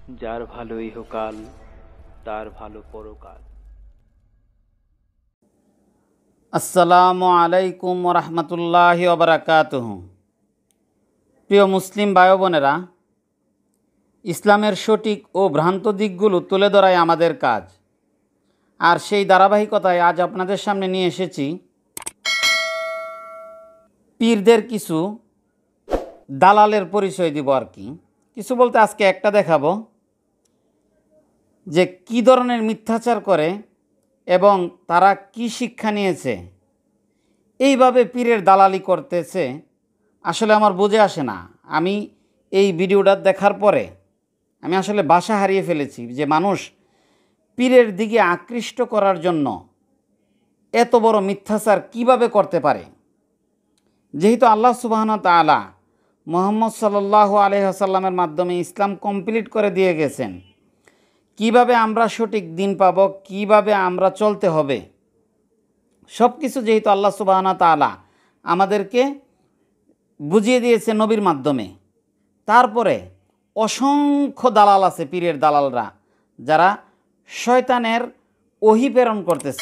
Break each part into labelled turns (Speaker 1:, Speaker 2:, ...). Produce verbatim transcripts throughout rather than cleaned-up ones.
Speaker 1: যার ভালো ইহকাল তার ভালো পরকাল।
Speaker 2: আসসালামু আলাইকুম ওয়া রাহমাতুল্লাহি ওয়া বারাকাতুহু। প্রিয় মুসলিম ভাই বোনেরা, ইসলামের সঠিক ও ভ্রান্ত দিকগুলো তুলে ধরাই আমাদের কাজ। আর সেই ধারাবাহিকতায় আজ আপনাদের সামনে নিয়ে এসেছি পীরদের কিছু দালালের পরিচয় দিব। আর কি কিছু বলতে আজকে একটা দেখাবো যে কি ধরনের মিথ্যাচার করে এবং তারা কি শিক্ষা নিয়েছে। এইভাবে পীরের দালালি করতেছে, আসলে আমার বুঝে আসে না। আমি এই ভিডিওটা দেখার পরে আমি আসলে ভাষা হারিয়ে ফেলেছি যে মানুষ পীরের দিকে আকৃষ্ট করার জন্য এত বড় মিথ্যাচার কিভাবে করতে পারে। যেহেতু আল্লাহ সুবহানাহু ওয়া তাআলা মুহাম্মদ সাল্লাল্লাহু আলাইহি ওয়াসাল্লামের মাধ্যমে ইসলাম কমপ্লিট করে দিয়ে গেছেন, কিভাবে আমরা সঠিক দিন পাব, কিভাবে আমরা চলতে হবে, সব কিছু যেহেতু আল্লাহ সুবহানাহু ওয়া তাআলা আমাদেরকে বুঝিয়ে দিয়েছে নবীর মাধ্যমে, তারপরে অসংখ্য দালাল আছে, পীরের দালালরা, যারা শয়তানের ওহী প্রেরণ করতেছে।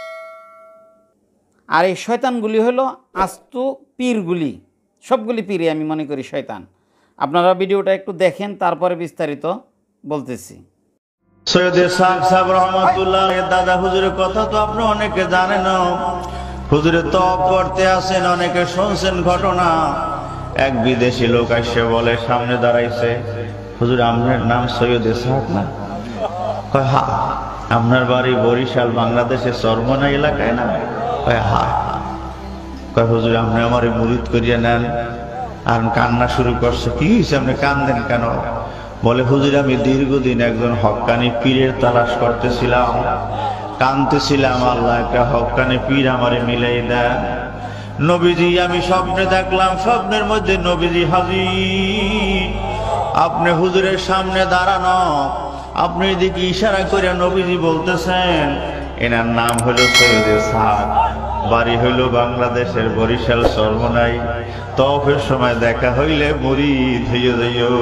Speaker 2: আর এই শয়তানগুলি হলো আস্ত পীরগুলি, সবগুলি পীরে আমি মনে করি শয়তান। আপনারা ভিডিওটা একটু দেখেন, তারপরে বিস্তারিত বলতেছি।
Speaker 3: সৈয়দ ইসহাক সাহেব রহমাতুল্লাহ দাদা হুজুরের কথা তো আপনি অনেকে জানেন। হুজুরে তওব করতে আসেন, অনেকে শুনছেন ঘটনা। এক বিদেশি লোক এসে বলে, সামনে দাঁড়াইছে, হুজুর আপনার নাম সৈয়দ ইসহাক না? কয় হ্যাঁ। আপনার বাড়ি বরিশাল বাংলাদেশের চরমনা এলাকায় না? কয় হ্যাঁ। কয় হুজুর আপনি আমার মুরিদ করিয়া নেন। আর কান্না শুরু করছে। কি হয়েছে, আপনি কান্দেন কেন? বলে হুজুর আমি দীর্ঘদিন একজন হক্কানি পীরের তালাশ করতেছিলাম, কাঁদতেছিলাম, আল্লাহ একটা হক্কানি পীর আমারে মিলাই দেন। নবীজি আমি স্বপ্নে দেখলাম, স্বপ্নের মধ্যে নবীজি হাজির, আপনি হুজুরের সামনে দাঁড়ানো, আপনি এদিকে ইশারা করে নবীজি বলতেছেন এনার নাম হলো সৈয়দ ইসহাক, বাড়ি হইল বাংলাদেশের বরিশাল চরমনাই, তওফের সময় দেখা হইলে মুরিদ হইয়া যাইও।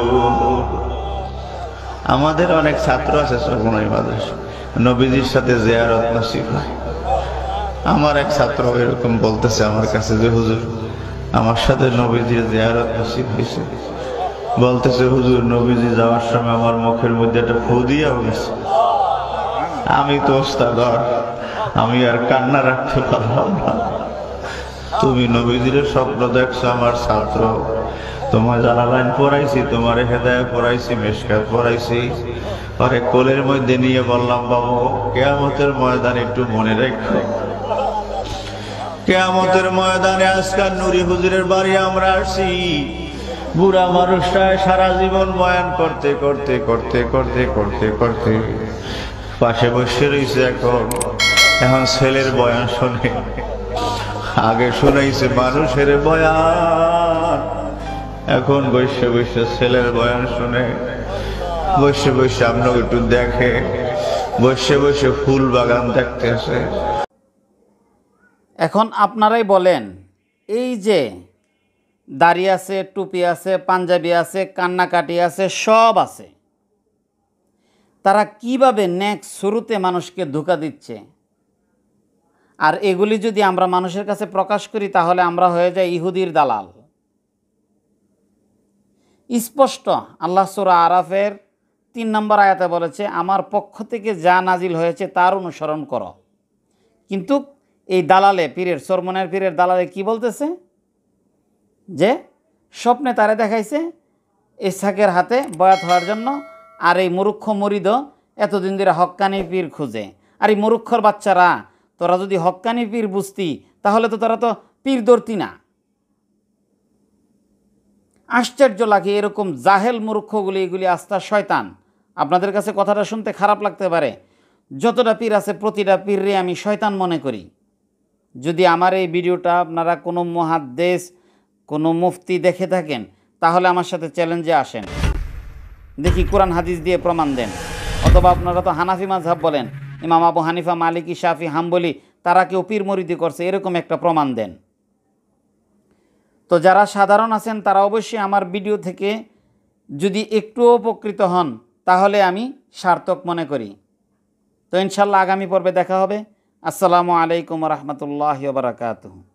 Speaker 3: আমাদের অনেক ছাত্র আছে চরমনাই মাদ্রাসা, নবীজির সাথে জিয়ারত নসিব হয়। আমার এক ছাত্র এরকম বলতেছে আমার কাছে যে হুজুর আমার সাথে নবীজির জিয়ারত নসিব হয়েছে। বলতেছে হুজুর নবীজি যাওয়ার সময় আমার মুখের মধ্যে একটা ফু দিয়া গেছে। আমি তো ওস্তাদ, আমি আর কান্না রাখতে পারলাম না। তুমি নবীজির স্বপ্ন দেখছো আমার ছাত্র, তোমার জালালাইন পড়াইছি, তোমার হেদায়েত পড়াইছি, মিশকাত পড়াইছি, পরে কোলের মধ্যে নিয়ে বললাম বাবু কিয়ামতের ময়দানে একটু মনে রেখো। কিয়ামতের ময়দানে আজকাল নুরি হুজুরের বাড়ি আমরা আসছি, বুড়া মানুষটা সারা জীবন বয়ান করতে করতে করতে করতে করতে করতে পাশে বসে রয়েছে। এখন এখন ছেলের বয়ান শোনে, আগে শোনাইছে মানুষের বয়ান, এখন বসে বসে ছেলের বয়ান শুনে, বসে বসে আপনাকে একটু দেখে, বসে বসে ফুল বাগান দেখতেছে।
Speaker 2: এখন আপনারাই বলেন, এই যে দাড়ি আছে, টুপি আছে, পাঞ্জাবি আছে, কান্নাকাটি আছে, সব আছে, তারা কিভাবে নেক্সট শুরুতে মানুষকে ধোঁকা দিচ্ছে। আর এগুলি যদি আমরা মানুষের কাছে প্রকাশ করি তাহলে আমরা হয়ে যাই ইহুদির দালাল। স্পষ্ট আল্লাহ সূরা আরাফের তিন নম্বর আয়াতে বলেছে, আমার পক্ষ থেকে যা নাজিল হয়েছে তার অনুসরণ করো। কিন্তু এই দালালে পীরের চরমনের পীরের দালালে কি বলতেছে যে স্বপ্নে তারে দেখাইছে ইসহাকের হাতে বয়াত হওয়ার জন্য, আর এই মূর্খ মুরিদ এতদিন ধরে হক্কানি পীর খুঁজে। আর এই মূর্খর বাচ্চারা, তোরা যদি হক্কানি পীর বুঝতি তাহলে তো তোরা তো পীর ধরতি না। আশ্চর্য লাগে, এরকম জাহেল মূর্খগুলি, এগুলি আস্থা শয়তান। আপনাদের কাছে কথাটা শুনতে খারাপ লাগতে পারে, যতটা পীর আছে প্রতিটা পীররে আমি শয়তান মনে করি। যদি আমার এই ভিডিওটা আপনারা কোনো মুহাদ্দিস, কোনো মুফতি দেখে থাকেন তাহলে আমার সাথে চ্যালেঞ্জে আসেন, দেখি কোরআন হাদিস দিয়ে প্রমাণ দেন। অথবা আপনারা তো হানাফি মাযহাব বলেন, ইমাম আবু হানিফা, মালিকি, শাফি, হাম্বলি, তারা কেউ পীর মুরিদি করছে, এরকম একটা প্রমাণ দেন। তো যারা সাধারণ আছেন তারা অবশ্যই আমার ভিডিও থেকে যদি একটুও উপকৃত হন তাহলে আমি সার্থক মনে করি। তো ইনশাল্লাহ আগামী পর্বে দেখা হবে। আসসালামু আলাইকুম রহমতুল্লাহ বারাকাতুহু।